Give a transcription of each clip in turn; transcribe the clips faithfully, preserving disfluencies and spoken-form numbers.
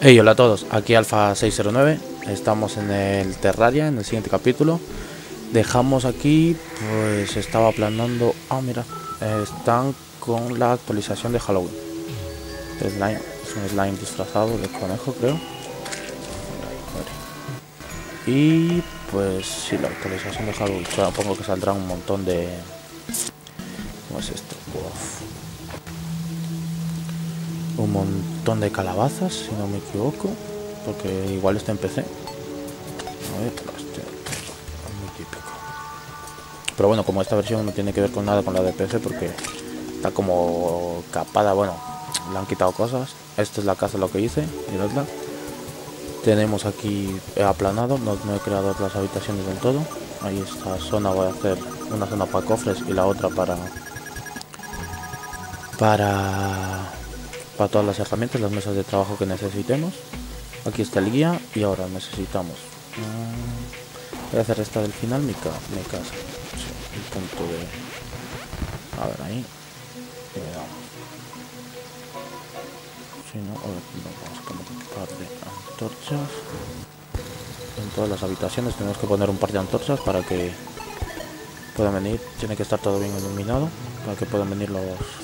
Hey, hola a todos, aquí Alfa seis cero nueve, estamos en el Terraria, en el siguiente capítulo. Dejamos aquí, pues estaba planeando... Ah, mira, están con la actualización de Halloween. De slime, es un slime disfrazado de conejo, creo. Y pues sí, la actualización de Halloween. Supongo que saldrán un montón de... ¿Cómo es esto? Uf. Un montón de calabazas, si no me equivoco, porque igual está en P C. A ver, este es muy típico. Pero bueno, como esta versión no tiene que ver con nada con la de P C, porque está como capada, bueno, le han quitado cosas. Esta es la casa, lo que hice, miradla. Tenemos aquí aplanado, no, no he creado las habitaciones del todo. Ahí esta zona voy a hacer una zona para cofres y la otra para para para todas las herramientas, las mesas de trabajo que necesitemos. Aquí está el guía y ahora necesitamos um, voy a hacer esta del final, mi, ca mi casa, sí, el punto de, a ver, ahí y le damos. Si no, a ver, no, vamos a poner un par de antorchas en todas las habitaciones. Tenemos que poner un par de antorchas para que puedan venir. Tiene que estar todo bien iluminado para que puedan venir los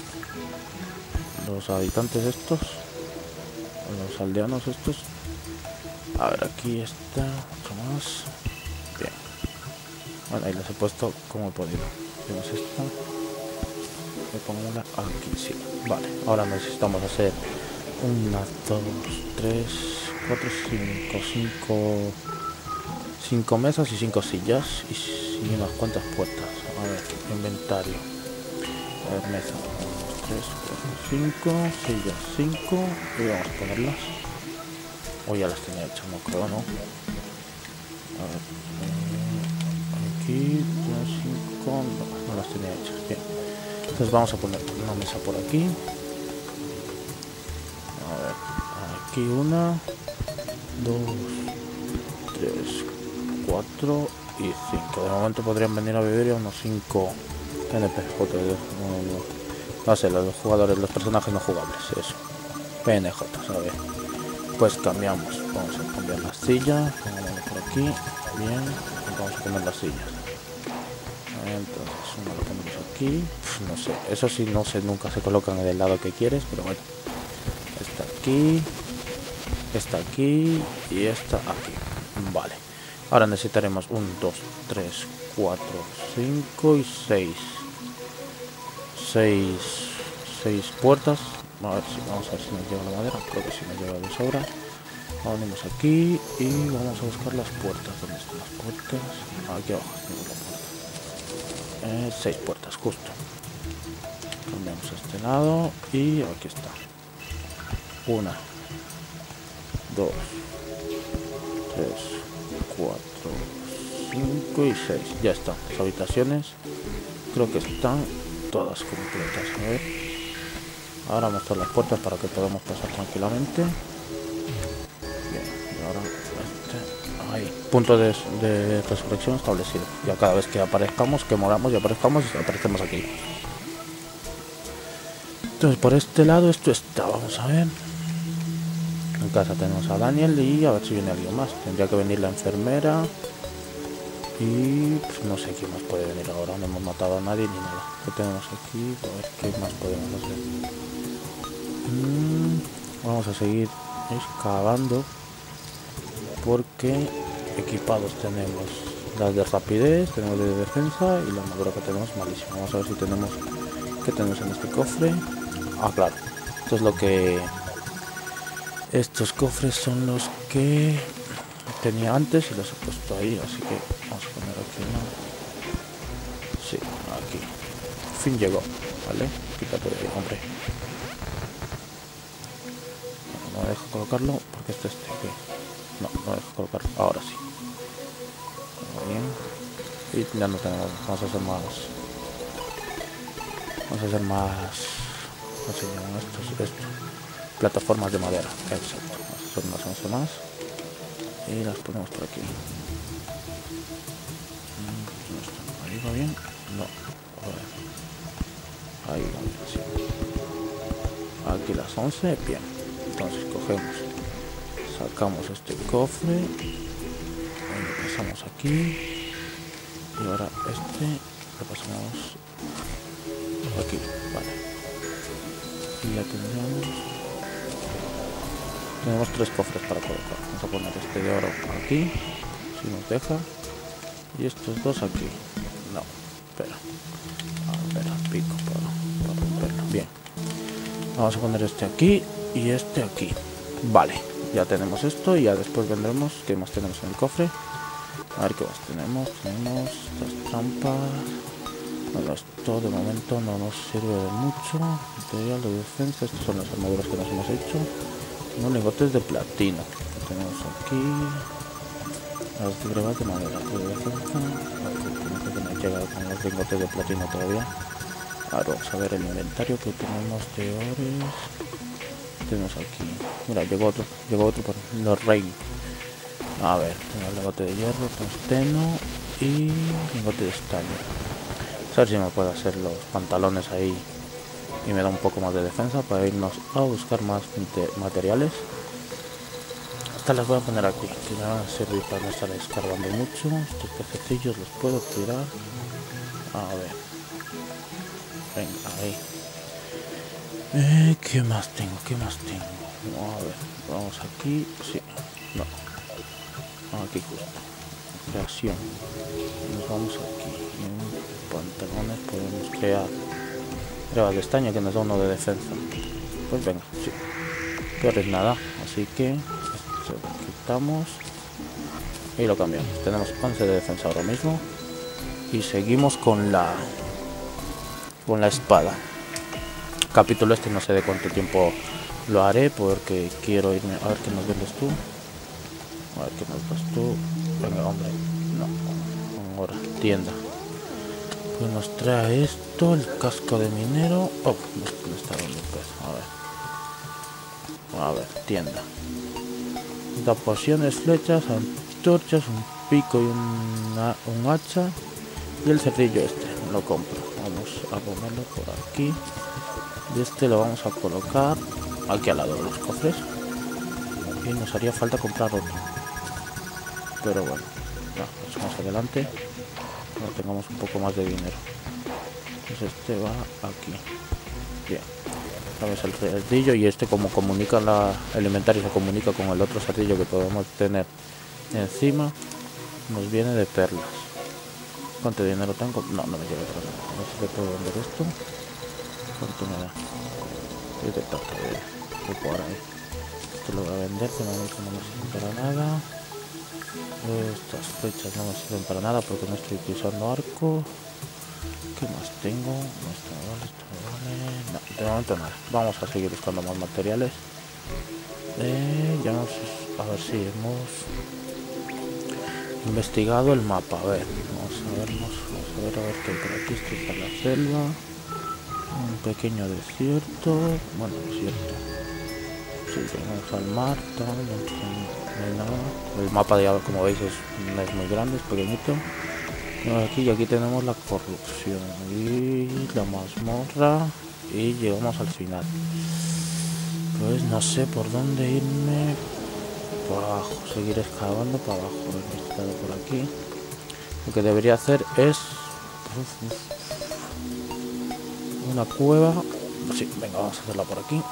los habitantes estos, los aldeanos estos. A ver, aquí está otro más. Bien, bueno, ahí les he puesto como he podido. Tenemos esta, le pongo una aquí, sí. Vale, ahora necesitamos hacer una, dos, tres, cuatro, cinco, cinco cinco mesas y cinco sillas y, y unas cuantas puertas. A ver, inventario, a ver, mesa, tres, cuatro, cinco, sillas, cinco, y vamos a ponerlas. O ya las tenía hechas, no creo, ¿no? A ver, eh, aquí, cinco, no, no las tenía hechas, bien. Entonces vamos a poner una mesa por aquí. A ver, aquí una, dos, tres, cuatro y cinco. De momento podrían venir a vivir a unos cinco N P J. No, no, no sé, los jugadores, los personajes no jugables, eso. P N J, ¿sabes? Pues cambiamos, vamos a cambiar las sillas, pongámoslo por aquí, bien, y vamos a poner las sillas. Entonces, uno lo ponemos aquí, Uf, no sé, eso sí, no sé, nunca se colocan en el lado que quieres, pero bueno. Está aquí, está aquí y está aquí, vale. Ahora necesitaremos un, dos, tres, cuatro, cinco y seis. seis, seis puertas. A ver si, vamos a ver si nos lleva la madera. Creo que sí nos lleva de sobra. Venimos aquí y vamos a buscar las puertas. ¿Dónde están las puertas? Aquí abajo tenemos la puerta. Eh, seis puertas, justo. Cambiamos a este lado y aquí está. Una, dos, tres, cuatro, cinco y seis. Ya están las habitaciones. Creo que están todas completas. A ver. Ahora vamos a mostrar las puertas para que podamos pasar tranquilamente. Bien, y ahora este, ahí, punto de, de resurrección establecido. Ya cada vez que aparezcamos, que moramos y aparezcamos, aparecemos aquí. Entonces por este lado esto está, vamos a ver. En casa tenemos a Daniel y a ver si viene alguien más. Tendría que venir la enfermera. Y pues, no sé quién más puede venir ahora. No hemos matado a nadie ni nada. ¿Qué tenemos aquí? A ver qué más podemos hacer. Mm, vamos a seguir excavando. Porque equipados tenemos las de rapidez, tenemos de defensa y la armadura que tenemos malísima. Vamos a ver si tenemos... ¿Qué tenemos en este cofre? Ah, claro. Esto es lo que... Estos cofres son los que tenía antes y los he puesto ahí, así que vamos a poner aquí una. Sí, aquí. Fin llegó, ¿vale? Quítate de ahí, hombre. No, no me deja colocarlo porque este este. Okay. No, no me deja colocarlo. Ahora sí. Muy bien. Y ya no tenemos. Vamos a hacer más. Vamos a hacer más. ¿Cómo se llaman estos? Esto. Plataformas de madera. Exacto. Vamos a hacer unas once más. Y las ponemos por aquí. ¿Ahí va bien? No. A ver. Ahí va bien, sí. Aquí las once, bien. Entonces cogemos Sacamos este cofre. Lo pasamos aquí. Y ahora este lo pasamos aquí. Vale. Y ya tendríamos... Tenemos tres cofres para colocar. Vamos a poner este de oro aquí. Si nos deja. Y estos dos aquí. No, espera. A ver, pico para, para romperlo. Bien. Vamos a poner este aquí y este aquí. Vale, ya tenemos esto y ya después vendremos. ¿Qué más tenemos en el cofre? A ver qué más tenemos. Tenemos estas trampas. Bueno, esto de momento no nos sirve de mucho. Material de defensa. Estas son las armaduras que nos hemos hecho. Unos lingotes de platino. Tenemos aquí. Las grebas de madera de defensa. No me he llegado con los lingotes de platino todavía. Ahora vamos a ver el inventario que tenemos de ores. Tenemos aquí. Mira, llegó otro. Llegó otro por los rey. A ver, tengo el lingote de hierro, tungsteno y lingote de estaño. A ver si me puedo hacer los pantalones ahí y me da un poco más de defensa para irnos a buscar más materiales. Estas las voy a poner aquí, que me van a servir para no estar escarbando mucho. Estos pececillos los puedo tirar. A ver. Venga, ahí. Eh, ¿Qué más tengo? ¿Qué más tengo? A ver, vamos aquí. Sí, no. Aquí justo. Creación. Nos vamos aquí. En pantalones podemos crear grebas de estaño que nos da uno de defensa. Pues venga, sí. Peor es nada. Así que esto lo quitamos y lo cambiamos. Tenemos once de defensa ahora mismo. Y seguimos con la con la espada. Capítulo este no sé de cuánto tiempo lo haré porque quiero irme. A ver qué nos vendes tú. A ver qué nos das tú. Venga, hombre. No. Ahora, tienda. Pues nos trae esto, el casco de minero. Oh, me está dando un peso. A ver. A ver, tienda. Da pociones, flechas, antorchas, un pico y una, un hacha. Y el cerrillo este. Lo compro. Vamos a ponerlo por aquí. Y este lo vamos a colocar aquí al lado de los cofres. Y nos haría falta comprar otro. Pero bueno, no, más adelante cuando tengamos un poco más de dinero. Entonces este va aquí. Bien. Sabes el cerrillo y este como comunica la, el inventario se comunica con el otro cerrillo que podemos tener encima. Nos viene de perlas. ¿Cuánto dinero tengo? No, no me llega para nada. No sé si puedo vender esto. ¿Cuánto me da? Es de plata de por ahí. Esto lo voy a vender, que no, no me sirve para nada. Estas flechas no me sirven para nada porque no estoy utilizando arco. ¿Qué más tengo? Esto me vale, esto me vale. No, de momento nada. Vamos a seguir buscando más materiales. Eh, ya hemos, a ver si hemos investigado el mapa. A ver, vamos a vernos, vamos a ver a ver qué hay por aquí. Esto está la selva. Un pequeño desierto. Bueno, desierto. Sí, vamos al mar, tal, no, no hay nada. El mapa de como veis es, no es muy grande, es pequeñito. Aquí y aquí tenemos la corrupción y la mazmorra y llegamos al final. Pues no sé por dónde irme. Por abajo, seguir excavando para abajo. He estado por aquí. Lo que debería hacer es una cueva. Sí, venga, vamos a hacerla por aquí.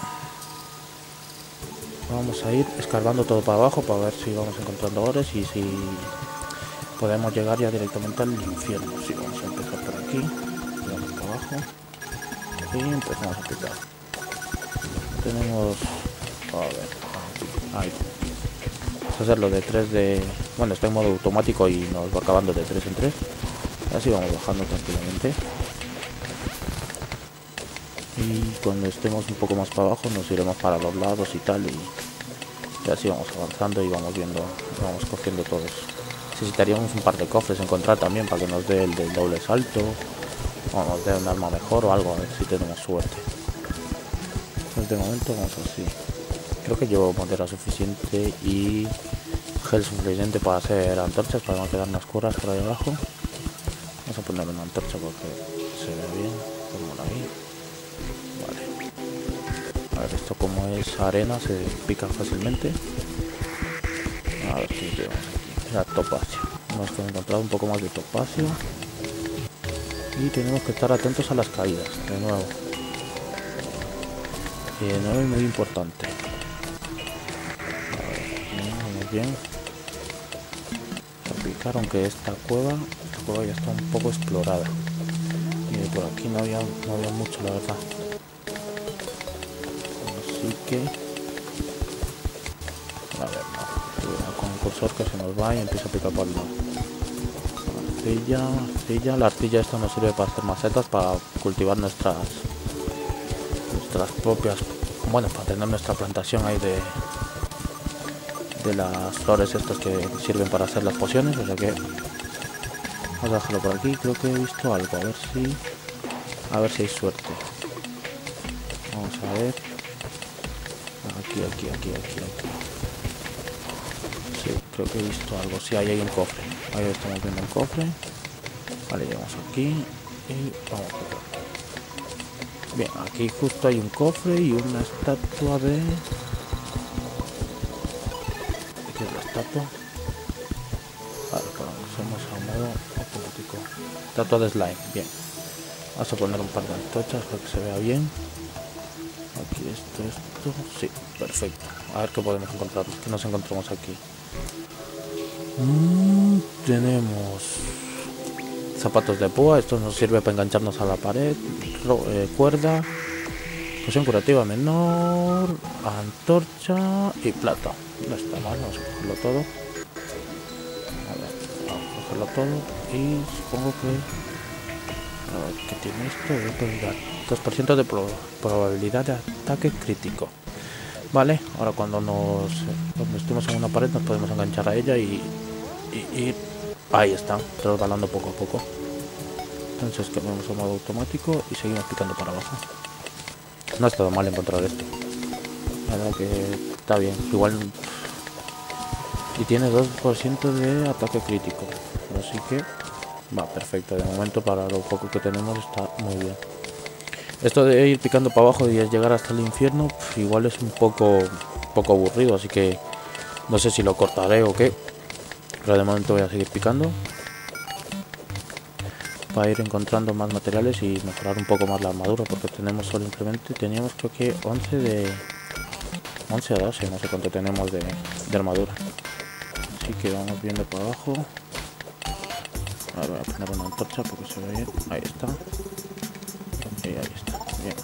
Vamos a ir escarbando todo para abajo para ver si vamos encontrando ores y si podemos llegar ya directamente al infierno. Sí, vamos a empezar por aquí, vamos para abajo y empezamos a picar. Tenemos, a ver, ahí. Vamos a hacerlo de tres de, bueno, está en modo automático y nos va acabando de tres en tres. Así vamos bajando tranquilamente. Y cuando estemos un poco más para abajo nos iremos para los lados y tal, y, y así vamos avanzando y vamos viendo, vamos cogiendo todos. Necesitaríamos un par de cofres encontrar también para que nos dé el del doble salto o nos dé un arma mejor o algo, a ver si tenemos suerte. Entonces de momento vamos así. Creo que llevo madera suficiente y gel suficiente para hacer antorchas, para no quedar unas cuerdas por ahí abajo. Vamos a poner una antorcha porque se ve bien, como ahí. A ver, esto como es arena se pica fácilmente. A ver qué tenemos aquí. Era topacio. Hemos encontrado un poco más de topacio. Y tenemos que estar atentos a las caídas, de nuevo. Y de nuevo es muy importante. A ver, bien, vamos bien. A picar, aunque esta cueva, esta cueva ya está un poco explorada. Y por aquí no había, no había mucho, la verdad. Así que... A ver, no. Cuidado con el cursor que se nos va y empieza a picar por el lado. Arcilla, arcilla. La arcilla esta nos sirve para hacer macetas, para cultivar nuestras nuestras propias, bueno, para tener nuestra plantación ahí de de las flores estas que sirven para hacer las pociones. O sea que vamos a dejarlo por aquí. Creo que he visto algo, a ver si a ver si hay suerte. Vamos a ver. Aquí, aquí, aquí, aquí, aquí. Sí, creo que he visto algo. Sí, ahí hay un cofre. Ahí estamos viendo un cofre. Vale, llegamos aquí y vamos a ver. Bien, aquí justo hay un cofre y una estatua de... ¿Qué es la estatua? Vale, pasamos a modo automático. Estatua de slime, bien. Vamos a poner un par de antorchas para que se vea bien. Aquí esto, esto... Sí, perfecto. A ver qué podemos encontrar. ¿Qué nos encontramos aquí? Mm, tenemos... zapatos de púa, esto nos sirve para engancharnos a la pared, eh, cuerda, poción curativa menor, antorcha y plata. No está mal, vamos a cogerlo todo. A ver, vamos a cogerlo todo y supongo que... A ver, ¿qué tiene esto? dos por ciento de pro probabilidad de ataque crítico. Vale, ahora cuando nos cuando estemos en una pared nos podemos enganchar a ella y, y, y ahí está, resbalando poco a poco. Entonces cambiamos a modo automático y seguimos picando para abajo. No ha estado mal encontrar esto. La verdad que está bien. Igual... Y tiene dos por ciento de ataque crítico. Así que va perfecto. De momento para lo poco que tenemos está muy bien. Esto de ir picando para abajo y llegar hasta el infierno, pff, igual es un poco, un poco aburrido. Así que no sé si lo cortaré o qué. Pero de momento voy a seguir picando para ir encontrando más materiales y mejorar un poco más la armadura, porque tenemos simplemente, teníamos creo que once de once o doce, no sé cuánto tenemos de, de armadura. Así que vamos viendo para abajo. Ahora voy a poner una antorcha porque se ve bien. Ahí está. Y ahí está, bien.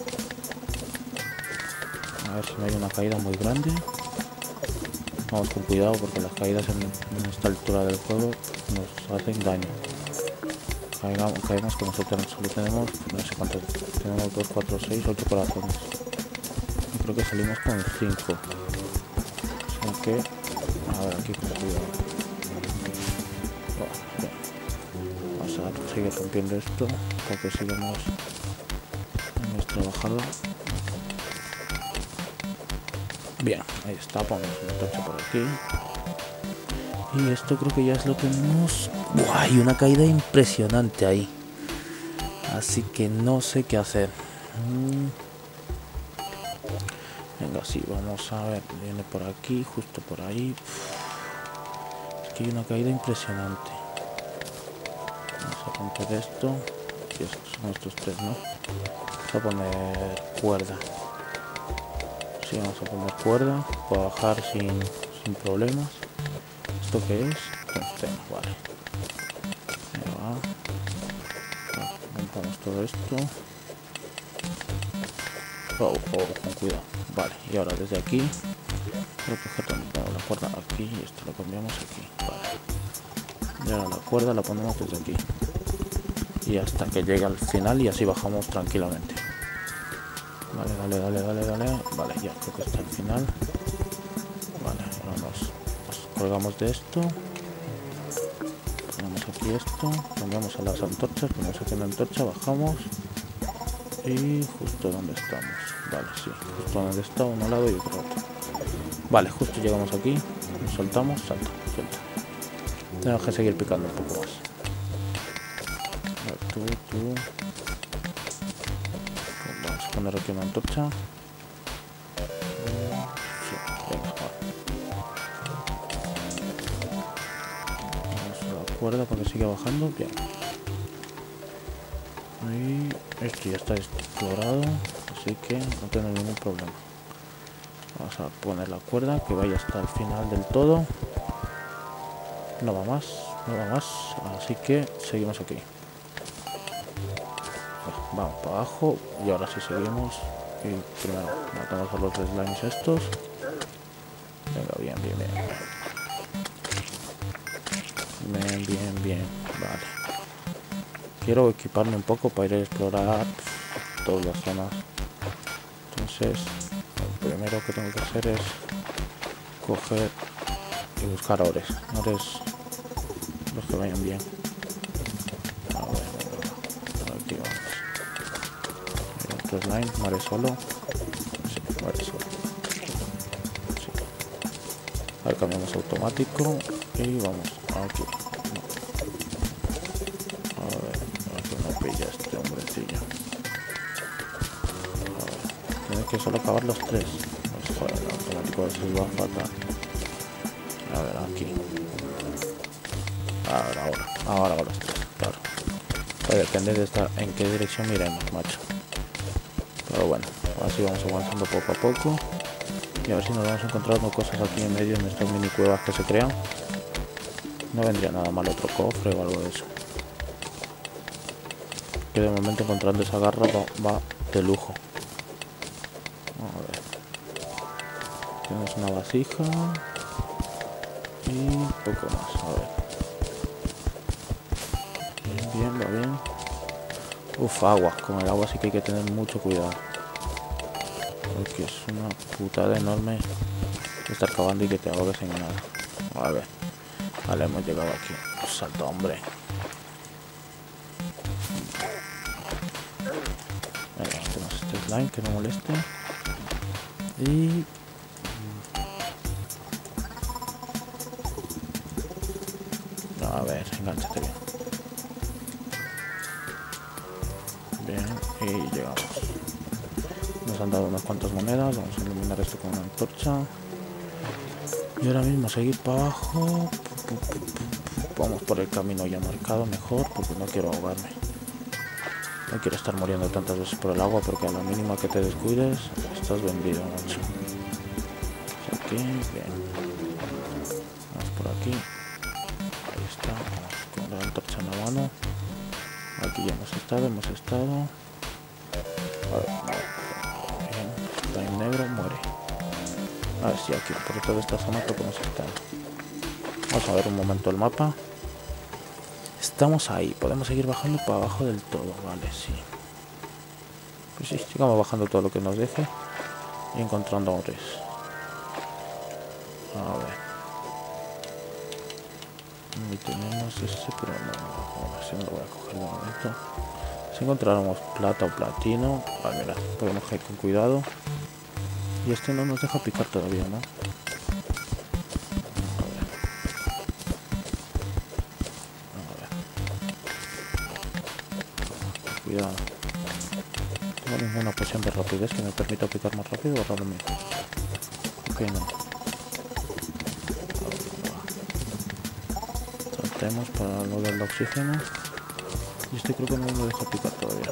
A ver si no hay una caída muy grande. Vamos con cuidado porque las caídas en, en esta altura del juego nos hacen daño. Caigamos, caemos que nosotros solo tenemos, no sé cuántos, tenemos dos, cuatro, seis, ocho corazones. Yo creo que salimos con cinco. O sea que, a ver, aquí con cuidado. Oh, vamos a seguir rompiendo esto para que sigamos en nuestra bajada. Bien, ahí está, ponemos una torcha por aquí. Y esto creo que ya es lo que tenemos. ¡Buah! Hay una caída impresionante ahí. Así que no sé qué hacer. Mm. Venga, sí, vamos a ver. Viene por aquí, justo por ahí. Es que hay una caída impresionante. Vamos a romper esto. Y estos son estos tres, ¿no? Vamos a poner cuerda. Sí, vamos a poner cuerda para bajar sin, sin problemas. ¿Esto qué es? Tungsteno, vale. Ahí va. Montamos todo esto. Oh, oh, con cuidado. Vale, y ahora desde aquí voy a coger también la cuerda aquí y esto lo cambiamos aquí. Vale. Y ahora la cuerda la ponemos desde aquí. Y hasta que llegue al final y así bajamos tranquilamente. Vale, dale, dale, dale, dale. Vale, ya creo que está al final. Vale, ahora nos, nos colgamos de esto. Ponemos aquí esto. Cambiamos a las antorchas. Ponemos aquí una antorcha, bajamos. Y justo donde estamos. Vale, sí, justo donde está, uno lado y otro otro. Vale, justo llegamos aquí. Nos soltamos, salta, suelta. Tenemos que seguir picando un poco más. A ver, tú, tú. Vamos a poner aquí una antorcha. Sí, venga, cuerda para que siga bajando. Bien. Y esto ya está explorado, así que no tengo ningún problema. Vamos a poner la cuerda que vaya hasta el final del todo. No va más, no va más, así que seguimos aquí. Vamos para abajo y ahora sí seguimos. Y primero matamos a los slimes estos. Venga, bien, bien, bien. Bien, bien, bien. Vale. Quiero equiparme un poco para ir a explorar todas las zonas. Entonces, lo primero que tengo que hacer es coger y buscar ores. Ores los que vayan bien. A ver, aquí vamos. Otro slime, muere solo. Sí, muere solo. Sí. Ahora cambiamos automático y vamos aquí. A ver, aquí no pilla este hombrecillo. A ver, tiene que solo acabar los tres. Pues, joder, el automático se va fatal. A ver, aquí. Ahora, ahora, ahora, ahora los tres, claro. Puede depender de esta, en qué dirección miremos, macho. Pero bueno, así vamos avanzando poco a poco. Y a ver si nos vamos encontrando cosas aquí en medio en estas mini cuevas que se crean. No vendría nada mal otro cofre o algo de eso. Que de momento encontrando esa garra va, va de lujo. A ver. Tenemos una vasija. Y poco más, a ver. Bien, bien, va bien. Uf, agua. Con el agua sí que hay que tener mucho cuidado. Porque es una putada enorme estar cavando y que te ahogues en nada. A ver. Vale, hemos llegado aquí. Salto, hombre. Venga, tenemos este slime que no moleste. Y... a ver, engánchate bien. Bien, y llegamos. Nos han dado unas cuantas monedas. Vamos a iluminar esto con una antorcha. Y ahora mismo seguir para abajo. Vamos por el camino ya marcado mejor, porque no quiero ahogarme. No quiero estar muriendo tantas veces por el agua, porque a la mínima que te descuides estás vendido, macho. Aquí, bien. Vamos por aquí. Ahí está. Vamos con la antorcha en la mano. Aquí ya hemos estado, hemos estado. A ver, a ver. Bien. Está en negro, muere. A ver si aquí, por toda esta zona creo que hemos estado. Vamos a ver un momento el mapa. Estamos ahí, podemos seguir bajando para abajo del todo, vale, sí. Pues sí, sigamos bajando todo lo que nos deje y encontrando ores. A ver. Y tenemos ese, pero no, a ver si no lo voy a coger de momento. Si encontráramos plata o platino, vale, mira, podemos ir con cuidado. Y este no nos deja picar todavía, ¿no? Cuidado. No tengo ninguna poción de rapidez que me permita picar más rápido o rápidamente. Ok, no. Saltemos para lo del oxígeno. Y este creo que no me deja picar todavía.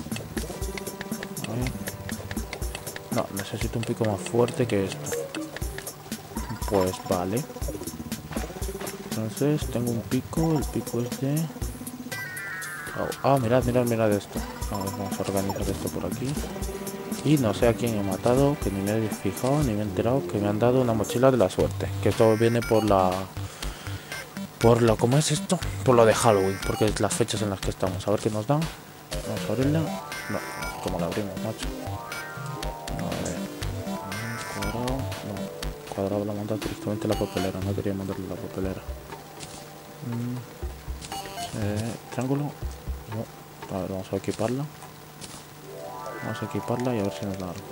A ver. No, necesito un pico más fuerte que esto. Pues vale. Entonces tengo un pico. El pico es de... Oh, ah, mirad, mirad, mirad esto. A ver, vamos a organizar esto por aquí. Y no sé a quién he matado, que ni me he fijado, ni me he enterado, que me han dado una mochila de la suerte. Que esto viene por la... Por lo... ¿Cómo es esto? Por lo de Halloween, porque es las fechas en las que estamos. A ver qué nos dan. Vamos a abrirla. No, como la abrimos, macho. A ver. Cuadrado. No, cuadrado la manda directamente a la papelera. No quería mandarle la papelera. Mm. Eh, triángulo. No. A ver, vamos a equiparla. Vamos a equiparla y a ver si nos da algo.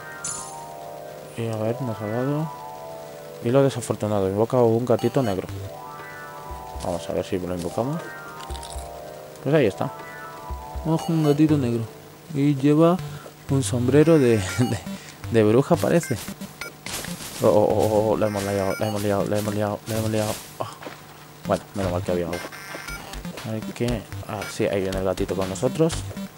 Y a ver, nos ha dado... Hilo desafortunado. Invoca un gatito negro. Vamos a ver si lo invocamos. Pues ahí está. Ojo, un gatito negro. Y lleva un sombrero de, de, de bruja, parece. Oh, oh, oh, oh, la hemos liado, la hemos liado, la hemos liado, la hemos liado. Oh. Bueno, menos mal que había agua. Hay que... Ah, sí, ahí viene el gatito con nosotros.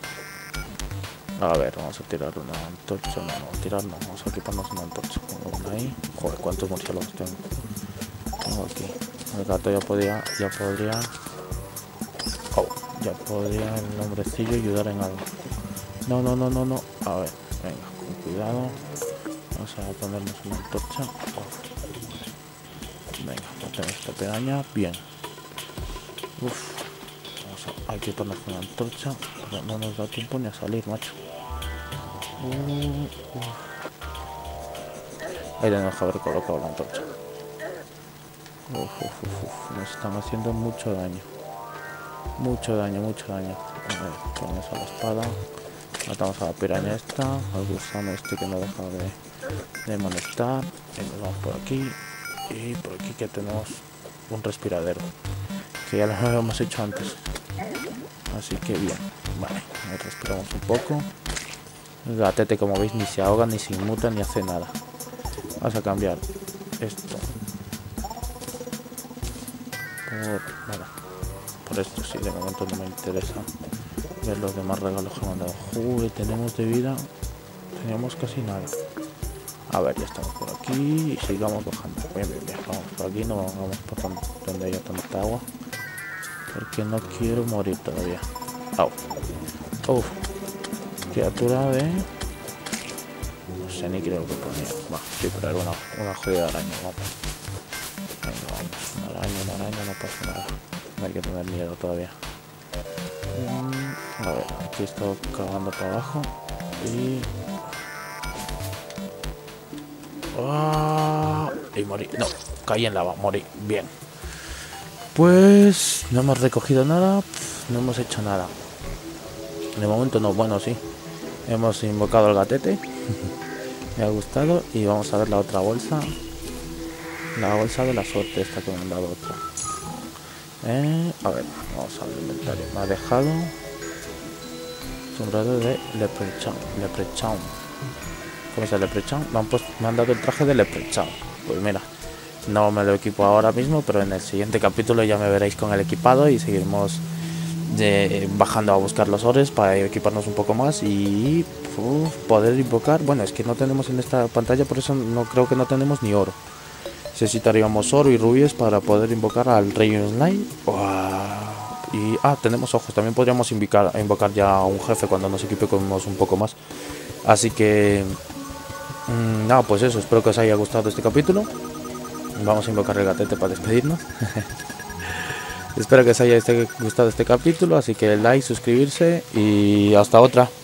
A ver, vamos a tirar una antorcha. No, no, tirar no. Vamos a equiparnos una antorcha. Pongo una ahí. Joder, cuántos murciélagos tengo. Tengo aquí. El gato ya podía... Ya podría... Oh, ya podría el hombrecillo ayudar en algo. No, no, no, no, no. A ver, venga, con cuidado. Vamos a ponernos una antorcha. Oh. Venga, matemos esta pedaña. Bien. Uf. Hay que poner una antorcha, pero no nos da tiempo ni a salir, macho. Uh, uh. Ahí tenemos que haber colocado la antorcha. Uf, uf, uf, uf. Nos están haciendo mucho daño. Mucho daño, mucho daño. A ver, ponemos a la espada. Matamos a la piraña esta. Al gusano este que no deja de, de molestar. Y nos vamos por aquí. Y por aquí que tenemos un respiradero. Que ya lo habíamos hecho antes. Así que bien, vale, respiramos un poco. El gatete, como veis, ni se ahoga, ni se inmuta, ni hace nada. Vamos a cambiar esto por, bueno, por esto. Sí, de momento no me interesa ver los demás regalos que me han dado. Uy, tenemos de vida, teníamos casi nada. A ver, ya estamos por aquí y sigamos bajando. Bien, bien, bien, vamos por aquí, no vamos por donde haya tanta agua. Porque no quiero morir todavía. Au. Uf. Criatura de... No sé ni creo que ponía. Va, sí, pero era una, una jodida araña. Vamos. Venga, vamos. Una araña, una araña, no pasa nada. No hay que tener miedo todavía. Mm, a ver, aquí estoy cavando para abajo. Y... ¡Oh! Y morí. No, caí en lava, morí. Bien. Pues no hemos recogido nada, no hemos hecho nada. De momento no, bueno, sí. Hemos invocado al gatete. Me ha gustado. Y vamos a ver la otra bolsa. La bolsa de la suerte, esta que me han dado otra. Eh, a ver, vamos al inventario. Me ha dejado sombrero de Leprechaun. Leprechaun. ¿Cómo es el Leprechaun? Me han, puesto, me han dado el traje de Leprechaun. Pues mira. No me lo equipo ahora mismo, pero en el siguiente capítulo ya me veréis con el equipado y seguiremos de, bajando a buscar los ores para equiparnos un poco más y uf, poder invocar. Bueno, es que no tenemos en esta pantalla, por eso no creo que no tenemos ni oro. Necesitaríamos oro y rubíes para poder invocar al Rey Online. Y ah, tenemos ojos. También podríamos invocar, invocar ya a un jefe cuando nos equipemos un poco más. Así que mmm, nada, pues eso. Espero que os haya gustado este capítulo. Vamos a invocar el gatete para despedirnos. Espero que os haya gustado este capítulo, así que like, suscribirse y hasta otra.